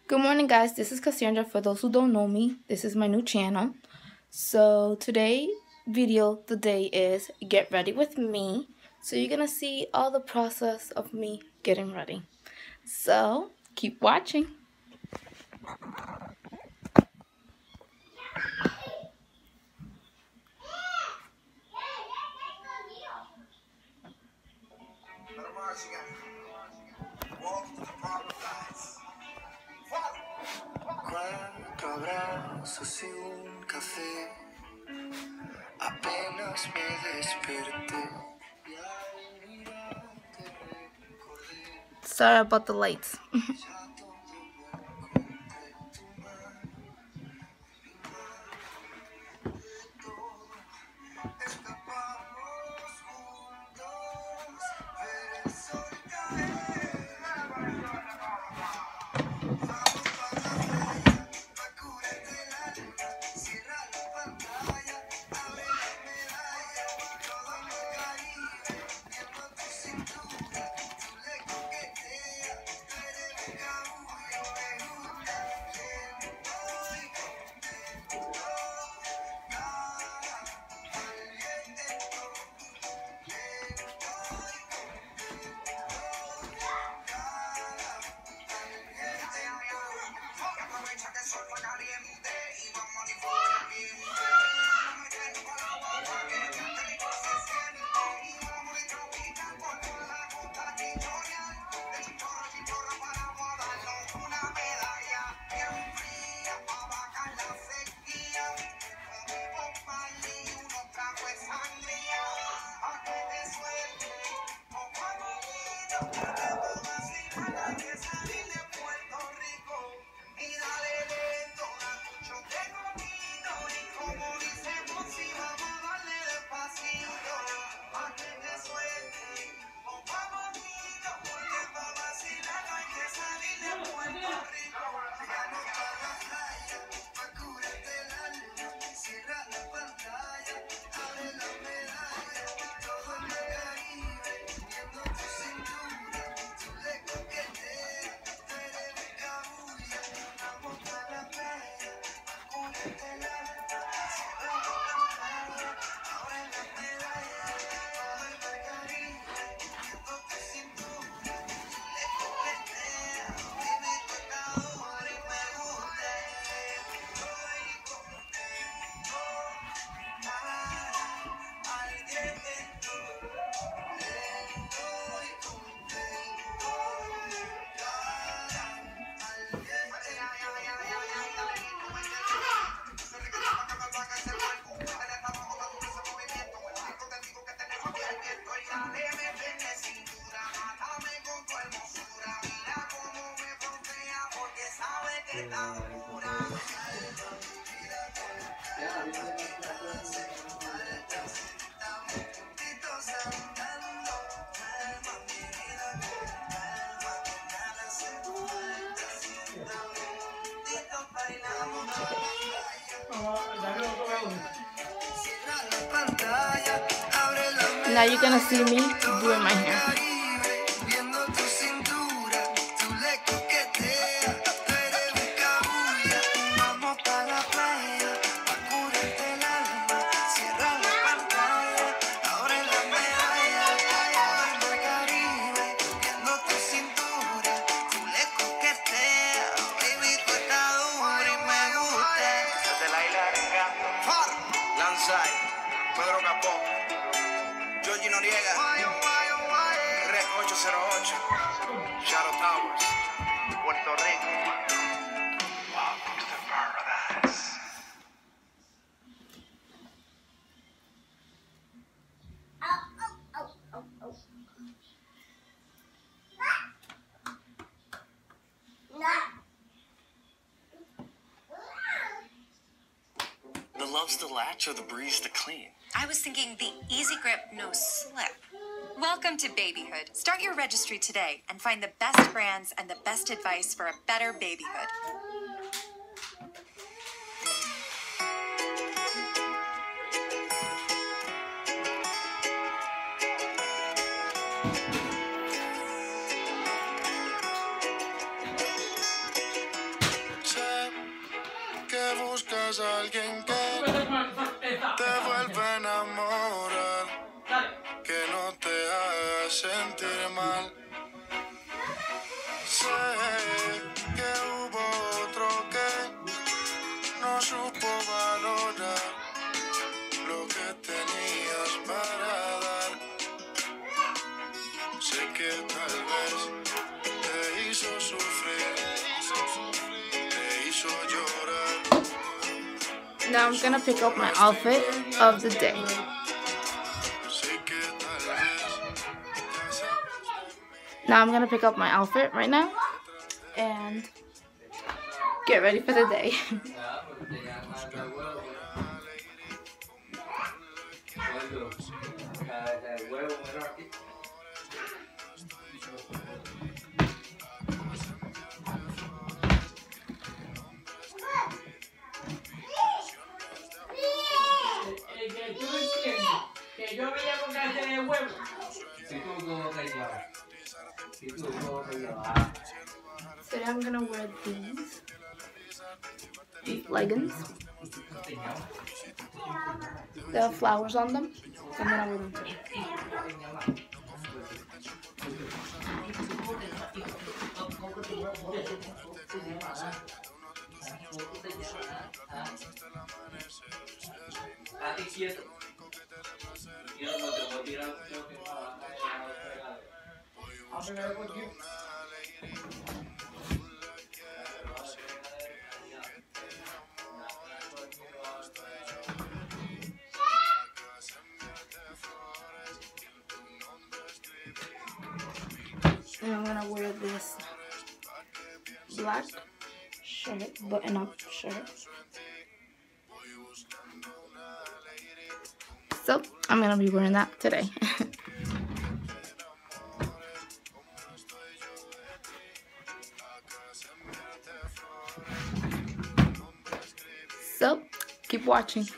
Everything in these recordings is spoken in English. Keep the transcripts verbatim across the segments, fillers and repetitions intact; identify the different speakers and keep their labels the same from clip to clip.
Speaker 1: Good morning, guys. This is Cassandra. For those who don't know me, this is my new channel. So today video the day is get ready with me. So you're gonna see all the process of me getting ready. So keep watching.
Speaker 2: Cuatro abrazos y un café, apenas me desperté.
Speaker 1: Sorry about the lights. Now you're gonna see me doing my hair.
Speaker 2: Pedro Capó, Georgie Noriega, Rec ocho cero ocho, Shadow Towers, Puerto Rico. Welcome to paradise. The love's the latch or the breeze to clean?
Speaker 3: I was thinking the Easy Grip No Slip. Welcome to babyhood. Start your registry today and find the best brands and the best advice for a better babyhood.
Speaker 2: buscas a alguien que te vuelva a enamorar, que no te haga sentir mal. Sé que hubo otro que no supo valorar lo que tenías para dar. Sé que tal vez te hizo sufrir, te hizo llorar.
Speaker 1: Now I'm gonna pick up my outfit of the day. Now I'm gonna pick up my outfit right now and get ready for the day. Today I'm gonna wear these, these leggings. They have flowers on them. So I'm gonna wear them today. And I'm gonna wear this black shirt, button-up shirt. So I'm gonna be wearing that today. So keep watching.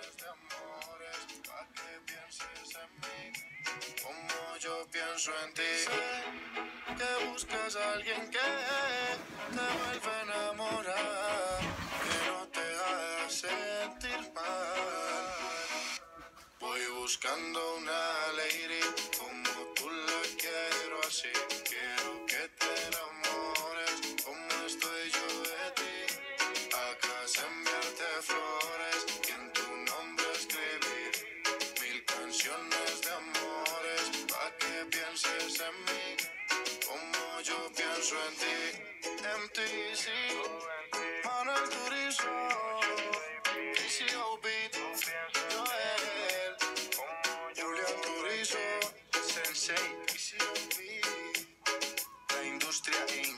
Speaker 2: Que buscas a alguien que te vuelva a enamorar, que no te haga sentir mal. Voy buscando una lady como tú la quiero así. Quiero que te enamores como estoy yo de ti. Acá enviarte flores y en tu nombre escribir mil canciones de amores pa' que pienses en mí. Como yo pienso en ti, en ti, sí, Manuel Turizo, K C O B, Joel, Julián Turizo, Sensei, K C O B, La Industria incorporated.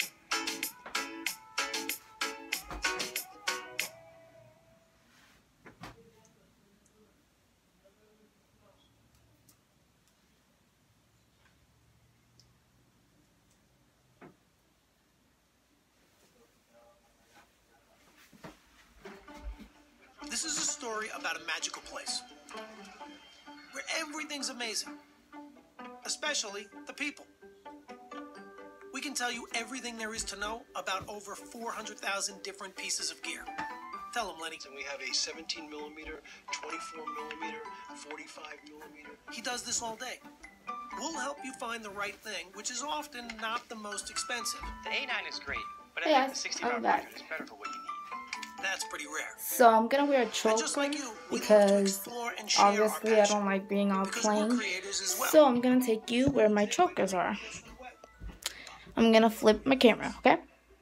Speaker 4: This is a story about a magical place where everything's amazing, especially the people. We can tell you everything there is to know about over four hundred thousand different pieces of gear. Tell them, Lenny.
Speaker 5: And we have a seventeen millimeter, twenty-four millimeter, forty-five millimeter.
Speaker 4: He does this all day. We'll help you find the right thing, which is often not the most expensive.
Speaker 5: The A nine is great, but I
Speaker 1: Hey
Speaker 5: think
Speaker 1: guys,
Speaker 5: the sixty-five
Speaker 1: I'm back.
Speaker 5: hundred is better for what you need.
Speaker 4: That's pretty rare.
Speaker 1: So I'm gonna wear a
Speaker 4: And
Speaker 1: choker
Speaker 4: just like you, we love to
Speaker 1: because
Speaker 4: explore and share our
Speaker 1: obviously I
Speaker 4: passion,
Speaker 1: don't like being all
Speaker 4: because we're
Speaker 1: plain.
Speaker 4: creators as well.
Speaker 1: So I'm gonna take you where my chokers are. I'm gonna flip my camera, okay?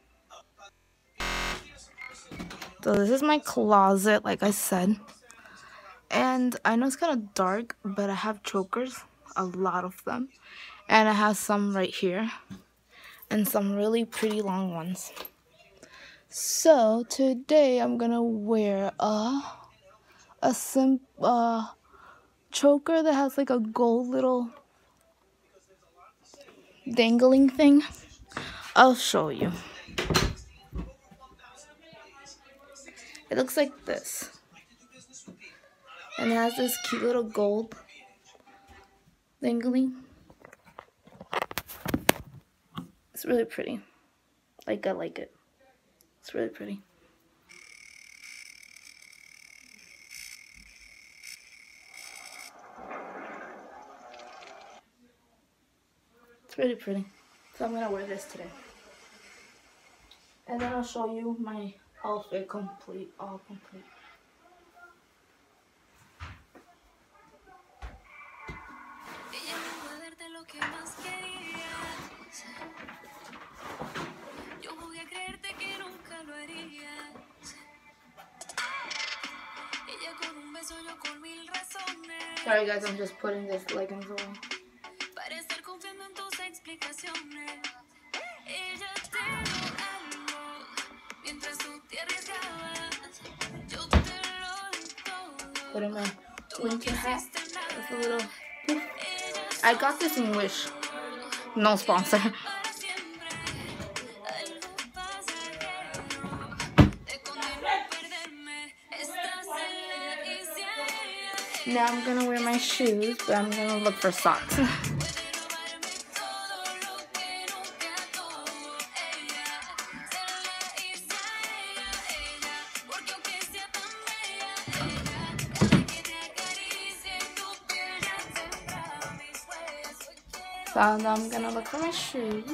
Speaker 1: So this is my closet, like I said. And I know it's kind of dark, but I have chokers, a lot of them. And I have some right here. And some really pretty long ones. So today I'm gonna wear a a sim uh, choker that has like a gold little dangling thing. I'll show you. It looks like this, and it has this cute little gold dangling. It's really pretty. Like I like it. It's really pretty. really pretty. So I'm gonna wear this today. And then I'll show you my outfit complete, all complete. Sorry guys, I'm just putting this leggings on. Putting my winter hat. It's a little poof. I got this in Wish. No sponsor. Now I'm gonna wear my shoes, but I'm gonna look for socks. So now I'm gonna look for my shoes.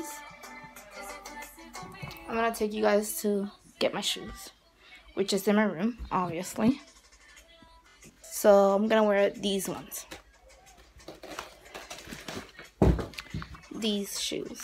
Speaker 1: I'm gonna take you guys to get my shoes, which is in my room, obviously. So I'm gonna wear these ones. These shoes.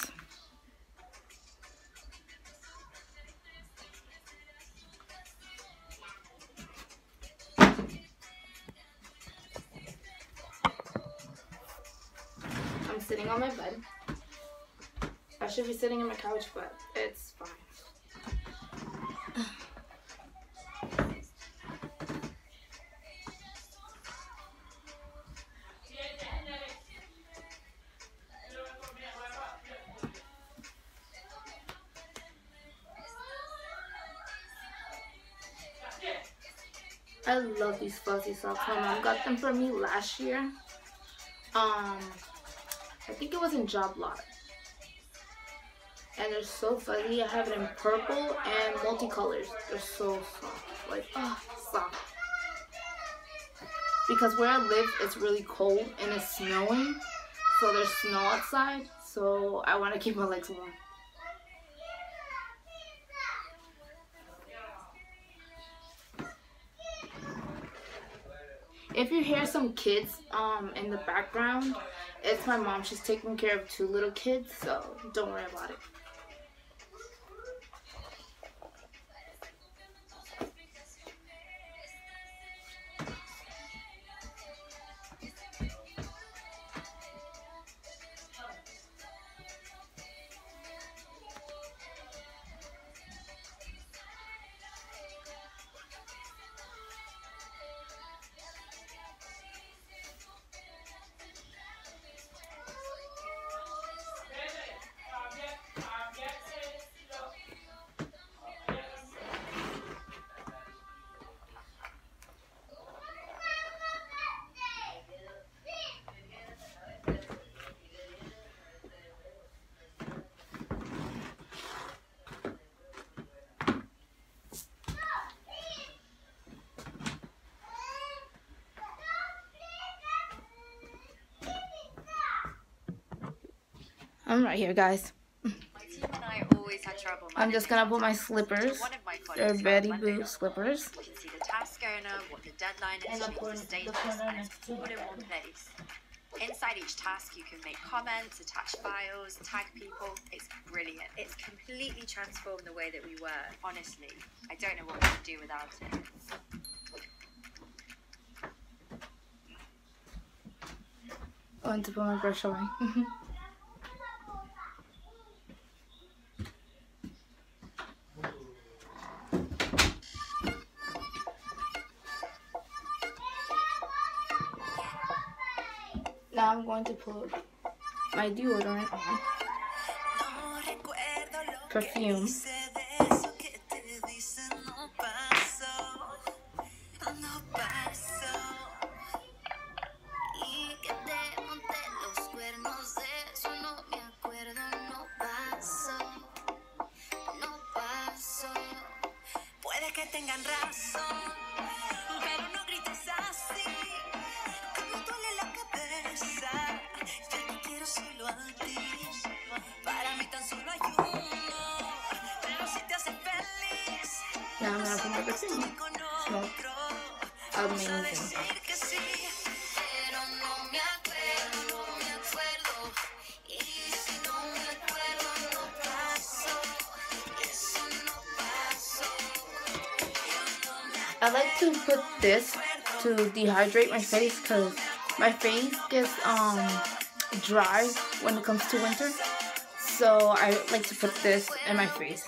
Speaker 1: I'm sitting on my bed. I should be sitting on my couch, but it's fine. I love these fuzzy socks. My mom got them for me last year. Um, I think it was in Job Lot. And they're so fuzzy. I have it in purple and multicolors. They're so soft. Like, oh, soft. Because where I live, it's really cold and it's snowing. So there's snow outside. So I want to keep my legs warm. If you hear some kids um, in the background, it's my mom. She's taking care of two little kids, so don't worry about it. I'm right here, guys.
Speaker 3: My team and I always had trouble.
Speaker 1: I'm just gonna put my slippers. They're Betty Boo slippers.
Speaker 3: You can see the task owner, what the deadline is,
Speaker 1: And the corner-
Speaker 3: the status,
Speaker 1: the corner
Speaker 3: and
Speaker 1: next
Speaker 3: it's
Speaker 1: to
Speaker 3: all in one place. Inside each task, you can make comments, attach files, tag people. It's brilliant. It's completely transformed the way that we work. Honestly, I don't know what we would do without it.
Speaker 1: I want to put my brush away. Now I'm going to put my deodorant on. Perfume. Now I'm gonna put my perfume. Smells amazing. I like to put this to dehydrate my face because my face gets um dry when it comes to winter. So I like to put this in my face.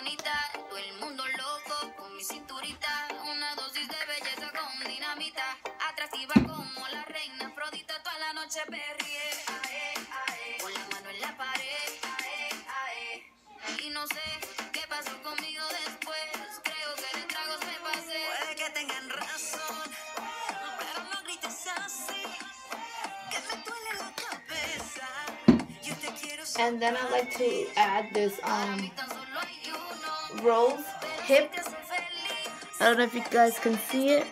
Speaker 1: And then I like to add this um rose hip. I don't know if you guys can see it.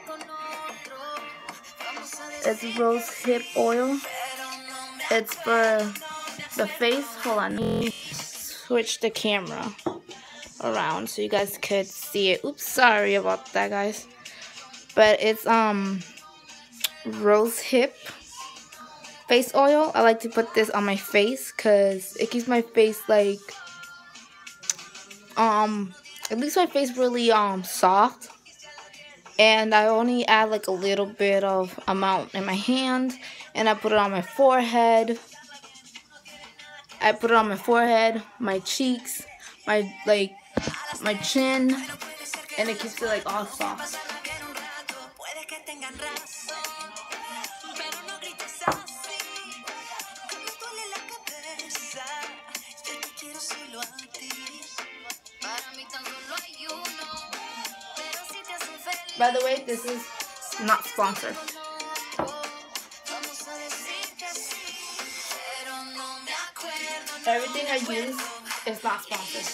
Speaker 1: It's rose hip oil. It's for the face. Hold on, let me switch the camera around so you guys could see it. Oops, sorry about that, guys. But it's um rose hip face oil. I like to put this on my face because it keeps my face like um it makes my face really um soft. And I only add like a little bit of amount in my hand, and I put it on my forehead. I put it on my forehead, my cheeks, my like my chin, and it keeps it like all soft. By the way, this is not sponsored. Everything I use is not sponsored.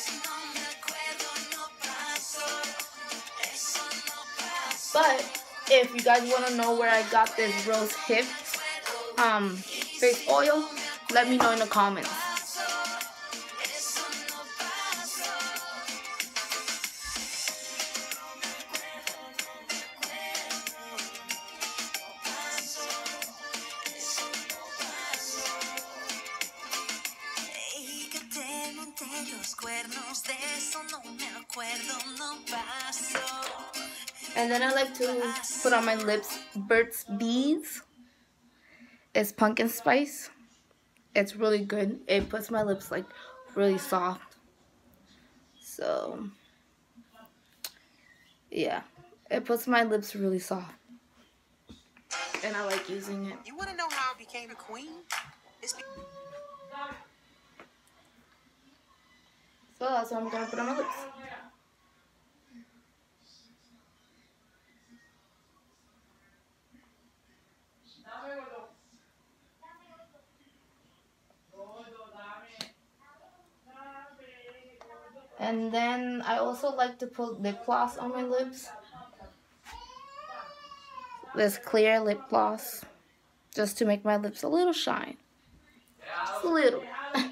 Speaker 1: But if you guys want to know where I got this rose hip um, face oil, let me know in the comments. And then I like to put on my lips Burt's Bees. It's pumpkin spice. It's really good. It puts my lips like really soft. So yeah, it puts my lips really soft. And I like using it.
Speaker 6: You want to know how I became a queen? It's
Speaker 1: So that's what I'm gonna put on my lips. And then I also like to put lip gloss on my lips. This clear lip gloss, just to make my lips a little shine. Just a little.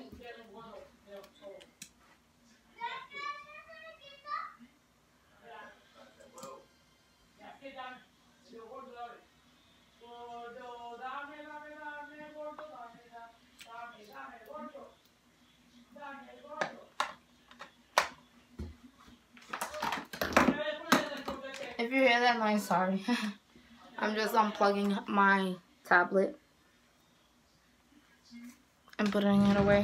Speaker 1: If you hear that noise, sorry. I'm just unplugging my tablet and putting it away.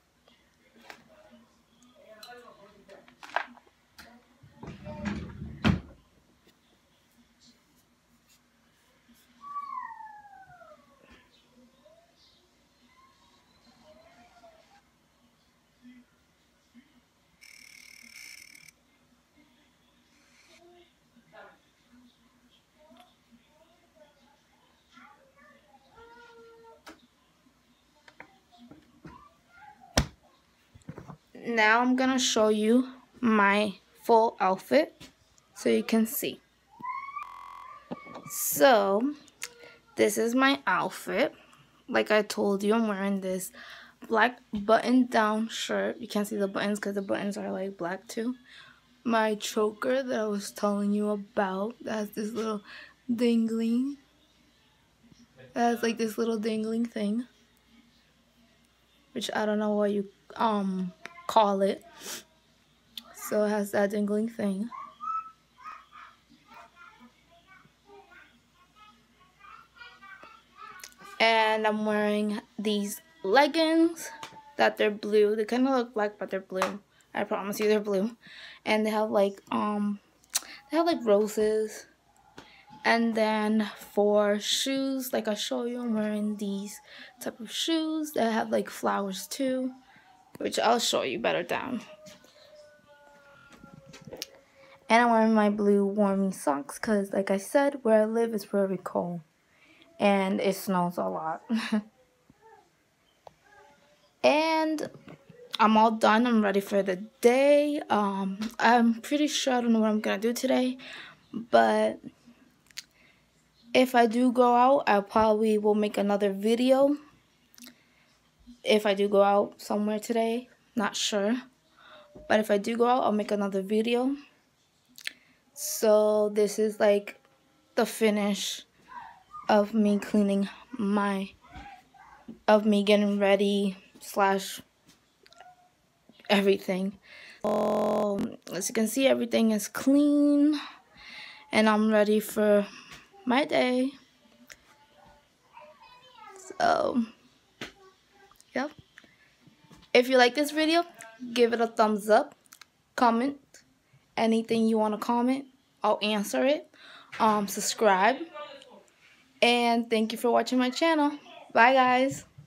Speaker 1: Now I'm gonna show you my full outfit so you can see. So this is my outfit. Like I told you, I'm wearing this black button down shirt. You can't see the buttons because the buttons are like black too. my choker that I was telling you about. That has this little dingling. It has like this little dingling thing, which I don't know what you um call it. So it has that dingling thing. And I'm wearing these leggings that they're blue. They kind of look black, but they're blue. I promise you they're blue. And they have like um they have like roses. And then for shoes, like I show you, I'm wearing these type of shoes that have like flowers too, which I'll show you better down. And I'm wearing my blue warming socks because, like I said, where I live is very cold and it snows a lot. And I'm all done. I'm ready for the day. Um, I'm pretty sure I don't know what I'm gonna do today, but if I do go out, I probably will make another video. If I do go out somewhere today, not sure, but if I do go out, I'll make another video. So this is like the finish of me cleaning my, of me getting ready slash everything. So as you can see, everything is clean and I'm ready for my day. So yep, if you like this video, give it a thumbs up, comment anything you want to comment, I'll answer it. Um subscribe, and thank you for watching my channel. Bye guys.